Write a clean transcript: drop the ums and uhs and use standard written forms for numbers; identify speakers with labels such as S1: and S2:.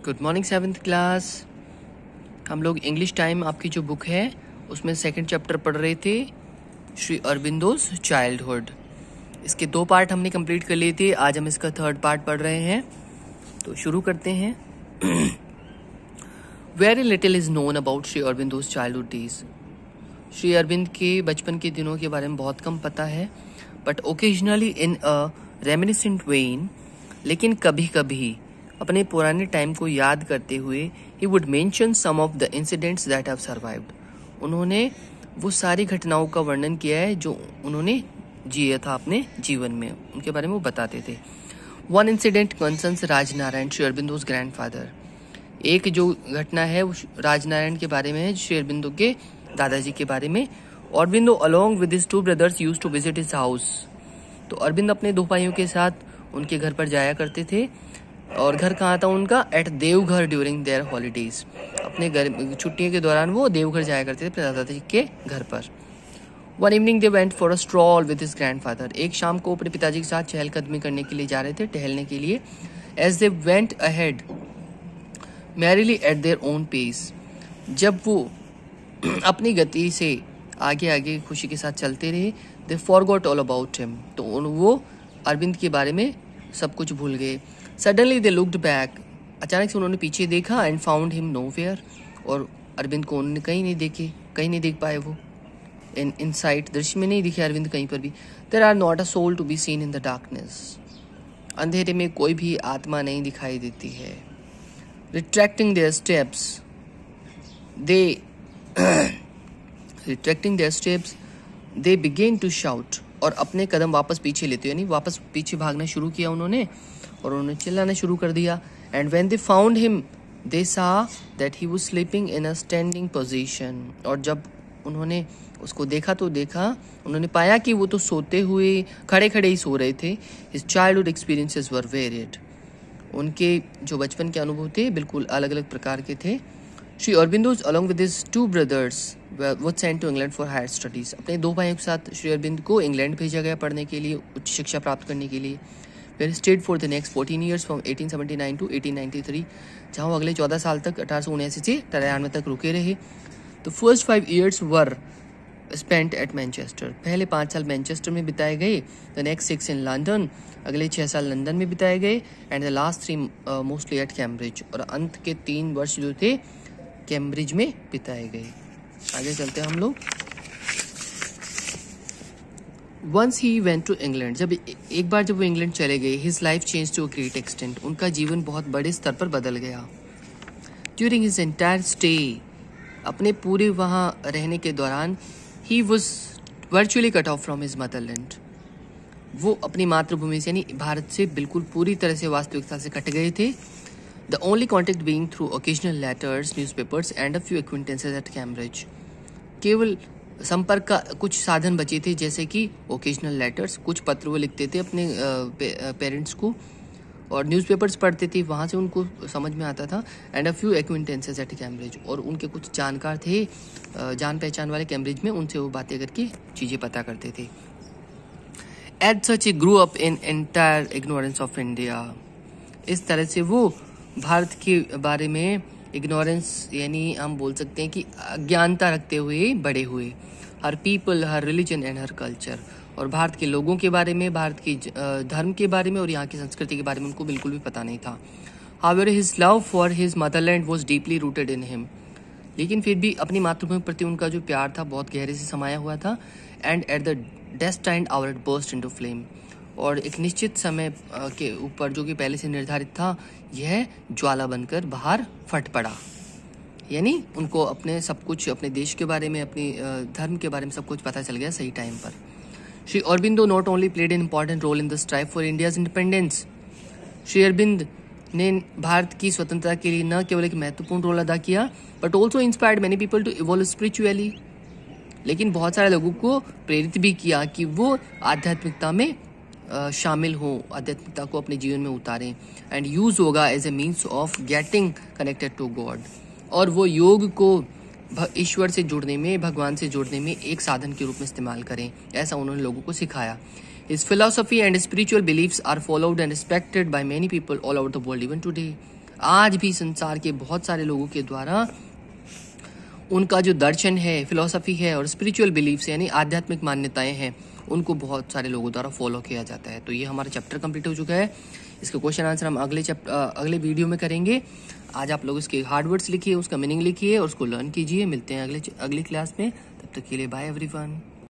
S1: Good morning 7th class. हम लोग English time आपकी जो बुक है उसमें सेकंड चैप्टर पढ़ रहे थे, श्री अरबिंदोज चाइल्डहुड। इसके 2 पार्ट हमने कंप्लीट कर लिए थे, आज हम इसका 3rd पार्ट पढ़ रहे हैं। तो शुरू करते हैं। Very little is known about Shri Aurobindo's childhood days. Shri Arvind के बचपन के दिनों के बारे में बहुत कम पता है, but occasionally in a reminiscent vein, लेकिन कभी कभी अपने पुराने टाइम को याद करते हुए he would mention some of the incidents that have survived. उन्होंने वो सारी घटनाओं का वर्णन किया है जो उन्होंने जिया था अपने जीवन में, उनके बारे में वो बताते थे। One incident concerns Rajnarayan, Shri Aurobindo's grandfather. एक जो घटना है वो राजनारायण के बारे में है, श्री अरबिंदो के दादाजी के बारे में। Aurobindo along with his 2 brothers used to visit his house. तो अरविंद अपने 2 भाइयों के साथ उनके घर पर जाया करते थे। और घर कहाँ था उनका? At Deoghar during their holidays. अपने छुट्टियों के दौरान वो देवघर जाया करते थे अपने दादाजी के घर पर। One evening they went for a stroll with his grandfather. एक शाम को अपने पिताजी के साथ चहलकदमी करने के लिए जा रहे थे, टहलने के लिए। As they went ahead merrily at their own pace. जब वो अपनी गति से आगे आगे खुशी के साथ चलते रहे, they forgot all about him. तो वो अरविंद के बारे में सब कुछ भूल गए। Suddenly they looked back. अचानक से उन्होंने पीछे देखा एंड फाउंड हिम नोवेयर। और अरविंद को उन्होंने कहीं नहीं देख पाए। वो इन साइट दृश्य में नहीं दिखे अरविंद कहीं पर भी। There are not a soul to be seen in the darkness. अंधेरे में कोई भी आत्मा नहीं दिखाई देती है। Retracting their steps they began to shout. और अपने कदम वापस पीछे लेते, यानी वापस पीछे भागना शुरू किया उन्होंने और उन्होंने चिल्लाना शुरू कर दिया। And when they found him they saw that he was sleeping in a standing position. और जब उन्होंने उसको देखा तो उन्होंने पाया कि वो तो सोते हुए खड़े ही सो रहे थे। His childhood experiences were varied. उनके जो बचपन के अनुभव थे बिल्कुल अलग अलग प्रकार के थे। Shri Aurobindo's along with his 2 brothers was sent to England for higher studies. अपने 2 भाइयों के साथ श्री अरविंद को इंग्लैंड भेजा गया पढ़ने के लिए, उच्च शिक्षा प्राप्त करने के लिए। Where stayed for the next 14 years from 1879 to 1893, जहाँ वो अगले 14 साल तक 1879 से 93 तक रुके रहे। तो first 5 years were spent at Manchester. पहले 5 साल मैनचेस्टर में बिताए गए। द नेक्स्ट 6 इन लंदन, अगले 6 साल लंदन में बिताए गए। And the last 3 mostly at Cambridge. और अंत के 3 वर्ष जो थे कैम्ब्रिज में बिताए गए। आगे चलते हैं हम लोग। Once he went to England. एक बार जब वो इंग्लैंड चले गए, his life change to a great extent. उनका जीवन बहुत बड़े स्तर पर बदल गया। ड्यूरिंग हिज एंटायर स्टे, अपने पूरे वहाँ रहने के दौरान, he was virtually cut off from his motherland. वो अपनी मातृभूमि से यानी भारत से बिल्कुल पूरी तरह से वास्तविकता से कट गए थे। The only contact being through occasional letters, newspapers and a few acquaintances at Cambridge. केवल संपर्क का कुछ साधन बचे थे, जैसे कि ओकेजनल लेटर्स, कुछ पत्र वो लिखते थे अपने पेरेंट्स को, और न्यूज़पेपर्स पढ़ते थे, वहाँ से उनको समझ में आता था। And a few acquaintances at Cambridge, और उनके कुछ जानकार थे, जान पहचान वाले कैम्ब्रिज में, उनसे वो बातें करके चीज़ें पता करते थे। As such he grew up in entire ignorance of India. इस तरह से वो भारत के बारे में इग्नोरेंस, यानी हम बोल सकते हैं कि अज्ञानता रखते हुए बड़े हुए। Her people, her religion and her culture. और भारत के लोगों के बारे में, भारत के धर्म के बारे में और यहाँ की संस्कृति के बारे में उनको बिल्कुल भी पता नहीं था। However his love for his motherland was deeply rooted in him. लेकिन फिर भी अपनी मातृभूमि प्रति उनका जो प्यार था बहुत गहरे से समाया हुआ था। And at the destined hour it burst into flame. और एक निश्चित समय के ऊपर, जो कि पहले से निर्धारित था, यह ज्वाला बनकर बाहर फट पड़ा। यानी उनको अपने सब कुछ, अपने देश के बारे में, अपने धर्म के बारे में सब कुछ पता चल गया सही टाइम पर। Shri Aurobindo not only played an important role in the strive for India's independence. Shri Arvind ने भारत की स्वतंत्रता के लिए न केवल एक महत्वपूर्ण रोल अदा किया, but also inspired many people to evolve spiritually. लेकिन बहुत सारे लोगों को प्रेरित भी किया कि वो आध्यात्मिकता में शामिल हो, आध्यात्मिकता को अपने जीवन में उतारें। एंड यूज होगा as a means of getting connected to God. और वो योग को ईश्वर से जुड़ने में, भगवान से जुड़ने में एक साधन के रूप में इस्तेमाल करें, ऐसा उन्होंने लोगों को सिखाया। His philosophy and spiritual beliefs are followed and respected by many people all over the world even today. आज भी संसार के बहुत सारे लोगों के द्वारा उनका जो दर्शन है, फिलॉसफी है और स्पिरिचुअल बिलीफ्स यानी आध्यात्मिक मान्यताएं हैं, उनको बहुत सारे लोगों द्वारा फॉलो किया जाता है। तो ये हमारा चैप्टर कंप्लीट हो चुका है। इसका क्वेश्चन आंसर हम अगले वीडियो में करेंगे। आज आप लोग इसके हार्ड वर्ड्स लिखिए, उसका मीनिंग लिखिए और उसको लर्न कीजिए। मिलते हैं अगली क्लास में। तब तक के लिए बाय एवरीवन।